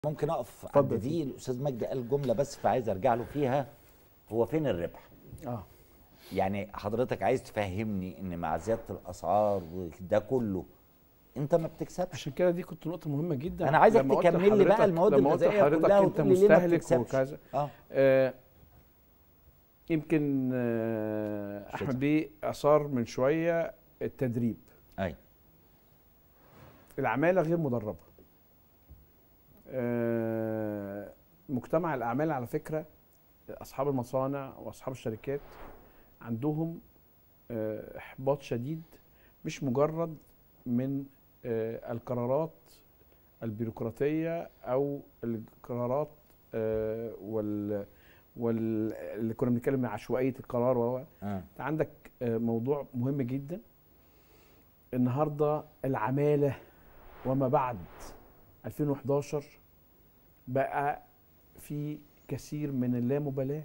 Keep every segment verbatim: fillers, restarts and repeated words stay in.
ممكن اقف عند دي. الاستاذ مجدي قال جمله بس فعايز ارجع له فيها. هو فين الربح؟ اه يعني حضرتك عايز تفهمني ان مع زياده الاسعار وده كله انت ما بتكسبش؟ عشان كده دي كنت نقطه مهمه جدا. انا عايزك تكمل لي بقى المواد الغذائيه كلها انت وتقول لي ليه ما مستهلك بتكسبش. وكذا. اه, آه يمكن آه احمد بيه اثار من شويه التدريب. ايوه. العماله غير مدربه. آه مجتمع الاعمال على فكره اصحاب المصانع واصحاب الشركات عندهم آه احباط شديد، مش مجرد من آه القرارات البيروقراطيه او القرارات آه وال وال اللي كنا بنتكلم عن عشوائيه القرار. وهو آه. انت عندك آه موضوع مهم جدا النهارده، العماله وما بعد ألفين وحداشر بقى في كثير من اللامبالاه،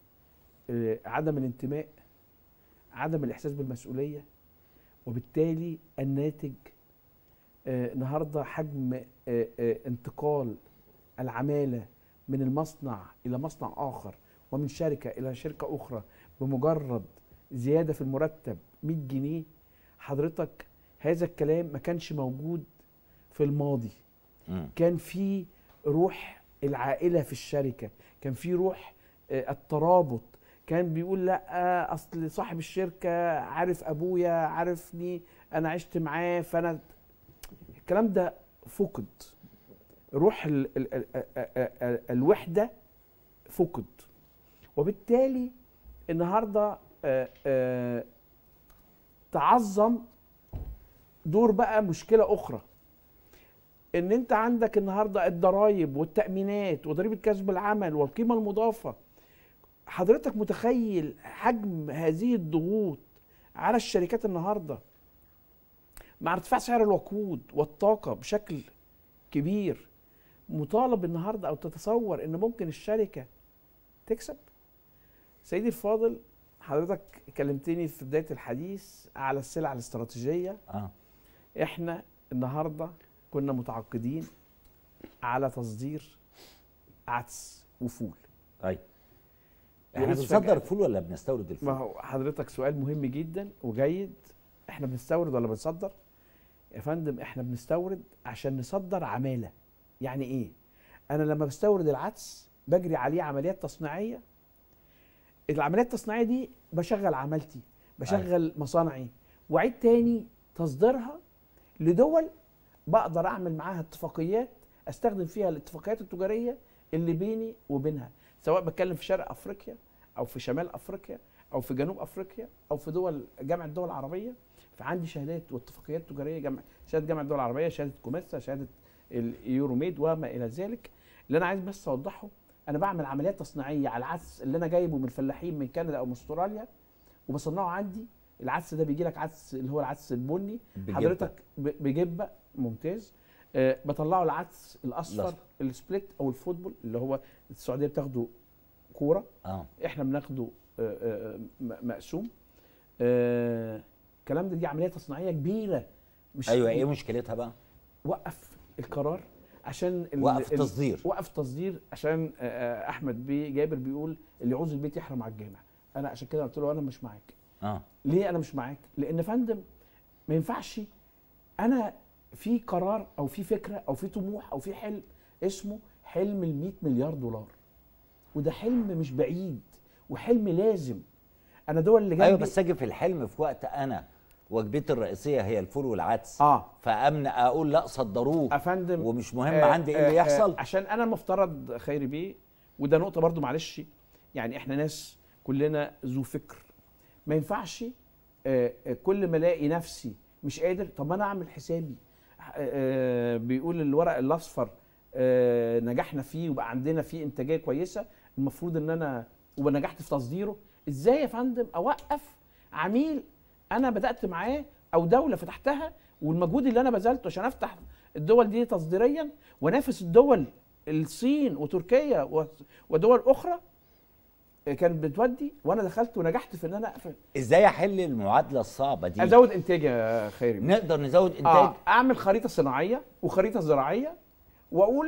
آه عدم الانتماء، عدم الاحساس بالمسؤوليه، وبالتالي الناتج آه النهارده حجم آه آه انتقال العماله من المصنع الى مصنع اخر ومن شركه الى شركه اخرى بمجرد زياده في المرتب مية جنيه. حضرتك هذا الكلام ما كانش موجود في الماضي. م. كان في روح العائله في الشركه، كان في روح آه الترابط. كان بيقول لا اصل صاحب الشركه عارف ابويا عارفني انا عشت معاه، فانا الكلام ده فقد. روح ال ال ال ال ال الوحده فقد، وبالتالي النهارده آآ آآ تعظم دور بقى مشكله اخرى، ان انت عندك النهارده الضرايب والتامينات وضريبه كسب العمل والقيمه المضافه. حضرتك متخيل حجم هذه الضغوط على الشركات النهارده مع ارتفاع سعر الوقود والطاقه بشكل كبير؟ مطالب النهارده او تتصور ان ممكن الشركه تكسب؟ سيدي الفاضل، حضرتك كلمتني في بدايه الحديث على السلع الاستراتيجيه. اه احنا النهارده كنا متعاقدين على تصدير عدس وفول. ايوه. احنا بنصدر الفول ولا بنستورد الفول؟ ما هو حضرتك سؤال مهم جدا وجيد. احنا بنستورد ولا بنصدر؟ يا فندم احنا بنستورد عشان نصدر عماله. يعني ايه؟ انا لما بستورد العدس بجري عليه عمليات تصنيعيه. العمليات التصنيعيه دي بشغل عمالتي، بشغل أي. مصانعي، واعيد تاني تصديرها لدول بقدر اعمل معاها اتفاقيات استخدم فيها الاتفاقيات التجاريه اللي بيني وبينها، سواء بتكلم في شرق افريقيا او في شمال افريقيا او في جنوب افريقيا او في دول جامعه الدول العربيه. فعندي شهادات واتفاقيات تجاريه، جامعه شهاده جامعه الدول العربيه، شهاده كوميسا، شهاده اليوروميد وما الى ذلك. اللي انا عايز بس اوضحه، انا بعمل عمليات تصنيعيه على العدس اللي انا جايبه من الفلاحين من كندا او من استراليا وبصنعه عندي. العدس ده بيجي لك عدس اللي هو العدس البني حضرتك بجبه ممتاز. أه بطلعه العدس الاصفر السبليت او الفوتبول اللي هو السعوديه بتاخده كوره. اه احنا بناخده أه أه مقسوم. أه الكلام ده دي عمليه تصنيعيه كبيره. مش ايوه. ايه مشكلتها بقى؟ وقف القرار عشان وقف التصدير. وقف التصدير عشان احمد بيه جابر بيقول اللي يعوز البيت يحرم على الجامع. انا عشان كده قلت له انا مش معاك. اه ليه انا مش معاك؟ لان فندم ما ينفعش انا في قرار او في فكره او في طموح او في حلم اسمه حلم ال مية مليار دولار، وده حلم مش بعيد وحلم لازم. انا دول اللي جنبي. ايوه بس اجي في الحلم في وقت انا وجبتي الرئيسيه هي الفول والعدس. اه فامنع اقول لا صدروه افندم ومش مهم آه عندي ايه اللي يحصل. آه عشان انا مفترض خيري بيه، وده نقطه برضو معلش، يعني احنا ناس كلنا ذو فكر. ما ينفعش آه كل ما الاقي نفسي مش قادر، طب ما انا اعمل حسابي. آه بيقول الورق الاصفر آه نجحنا فيه وبقى عندنا فيه انتاجيه كويسه، المفروض ان انا ونجحت في تصديره. ازاي يا فندم اوقف عميل انا بدات معاه او دوله فتحتها والمجهود اللي انا بذلته عشان افتح الدول دي تصديريا وانافس الدول الصين وتركيا ودول اخرى كانت بتودي، وانا دخلت ونجحت في ان انا اقفل. ازاي احل المعادله الصعبه دي؟ ازود انتاج يا خيري. نقدر نزود انتاج. آه اعمل خريطه صناعيه وخريطه زراعيه واقول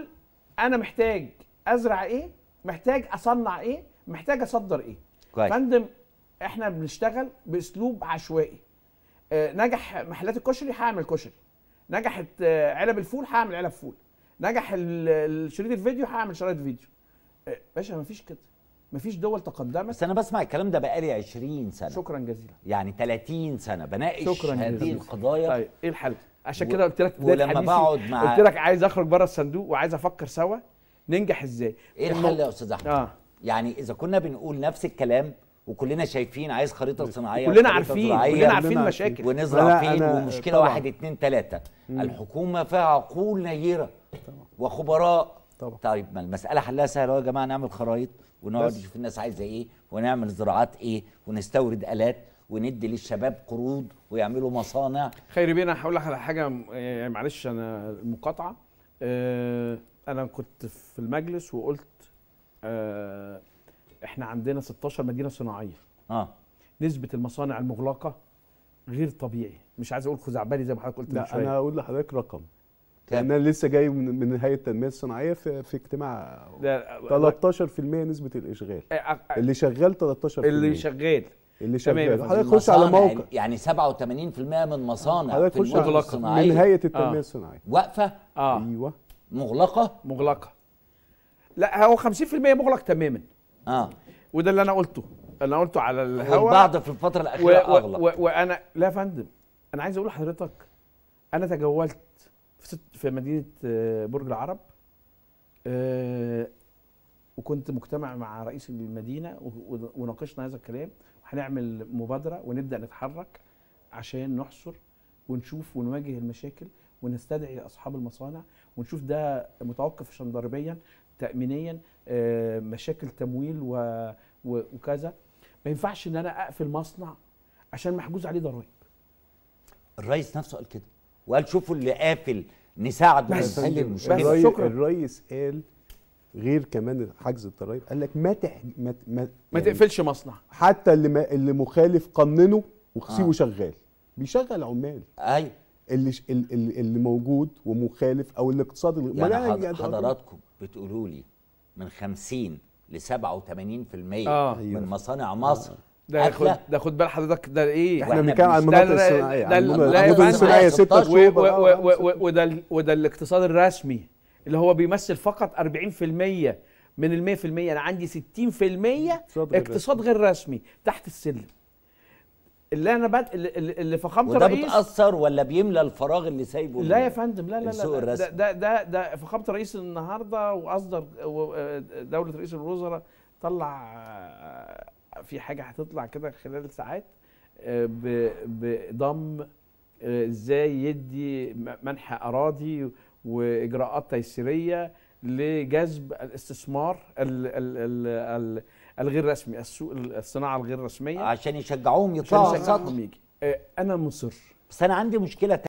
انا محتاج ازرع ايه، محتاج اصنع ايه، محتاج اصدر ايه. كويس. فندم احنا بنشتغل باسلوب عشوائي. آه نجح محلات الكشري هعمل كشري، نجحت آه علب الفول هعمل علب فول، نجح شريط الفيديو هعمل شريط فيديو. آه باشا مفيش كده، مفيش دول تقدمت. بس انا بسمع الكلام ده بقالي عشرين سنه. شكرا جزيلا. يعني ثلاثين سنه بناقش شكرا هذه جزيلا. القضايا. طيب ايه الحل؟ عشان و... كده قلت لك بداية ولما حديثي، بقعد مع قلت لك عايز اخرج بره الصندوق وعايز افكر سوا ننجح ازاي. ايه الحل يا استاذ احمد؟ اه يعني اذا كنا بنقول نفس الكلام وكلنا شايفين عايز خريطه صناعيه كلنا وخريطة عارفين زراعية كلنا عارفين المشاكل ونزرع أنا- فين أنا ومشكله طبعاً. واحد اتنين تلاته. الحكومه فيها عقول نيره طبعا. وخبراء. طبعا. طيب ما المساله حلها سهل يا جماعه، نعمل خرايط ونقعد بس. نشوف الناس عايزه ايه ونعمل زراعات ايه ونستورد الات وندي للشباب قروض ويعملوا مصانع. خيري بينا. هقول لك على حاجه، يعني معلش انا المقاطعه. آه انا كنت في المجلس وقلت آه احنا عندنا ستاشر مدينه صناعيه. اه نسبه المصانع المغلقه غير طبيعي، مش عايز اقول خزعبلي زي ما حضرتك قلت من لا شويه. انا هقول لحضرتك رقم. كام؟ انا لسه جاي من من هيئه التنميه الصناعيه في في اجتماع لا، تلتاشر في المية نسبه الاشغال. آه، آه، اللي شغال تلتاشر في المية. اللي شغال اللي تمام يا شغال فندم. حضرتك خش على المصانع موقع، يعني سبعة وثمانين بالمئة من مصانع حضرتك في خش المدن على مغلقة. الصناعيه من هيئه التنميه آه. الصناعيه. واقفه اه ايوه مغلقه. مغلقه. لا هو خمسين في المية مغلق تماما، اه وده اللي انا قلته، انا قلته على الهواء. والبعض في الفتره و- الاخيره و- اغلق. و- وانا لا يا فندم، انا عايز اقول لحضرتك انا تجولت في ست في مدينه آه، برج العرب، آه، وكنت مجتمع مع رئيس المدينه و- و- وناقشنا هذا الكلام، وهنعمل مبادره ونبدا نتحرك عشان نحصر ونشوف ونواجه المشاكل ونستدعي اصحاب المصانع ونشوف ده متوقف شندربيا تامينيا، آه، مشاكل تمويل و- و- وكذا. ما ينفعش ان انا اقفل مصنع عشان محجوز عليه ضرائب. الرئيس نفسه قال كده وقال شوفوا اللي قافل نساعده بس. نحل بس. المشكله. الرئيس, شكراً. الرئيس قال غير كمان حجز الضرايب، قال لك ما تح... ما, ما, ما يعني تقفلش مصنع. حتى اللي ما... اللي مخالف قننه وسيبه آه. شغال، بيشغل عمال. ايوه اللي ش... اللي, اللي موجود ومخالف او الاقتصاد اللي... يعني ما حض- يعني حضراتكم بتقولوا لي من خمسين ل سبعة وثمانين بالمية آه. من مصانع مصر ده خد قافلة. ده خد بال حضرتك ده ايه؟ احنا وإحنا بنتكلم عن بنشتغل- المناطق ده- الصناعيه، ده- عن لا المناطق يا المدن فندم. الصناعيه ستة و- و- اكتوبر. و- آه، و- و- وده ال- وده الاقتصاد الرسمي اللي هو بيمثل فقط أربعين في المية من ال مية في المية. انا عندي ستين في المية اقتصاد غير اقتصاد غير رسمي تحت السلم. اللي انا بد... اللي, اللي فخامه وده الرئيس بتاثر ولا بيملى الفراغ اللي سايبه لا ال- يا فندم، لا لا السوق لا ده الرسمي؟ ده ده, ده فخامه الرئيس النهارده واصدر و- دوله رئيس الوزراء طلع آه، في حاجه هتطلع كده خلال ساعات آه، ب- بضم آه، ازاي يدي م- منح اراضي واجراءات تيسيريه لجذب الاستثمار ال ال ال ال الغير رسمي، السوق الصناعه الغير رسميه، عشان يشجعوهم عشان يطلعوا يشجعهم صح. يجي. آه، انا مصر. بس انا عندي مشكله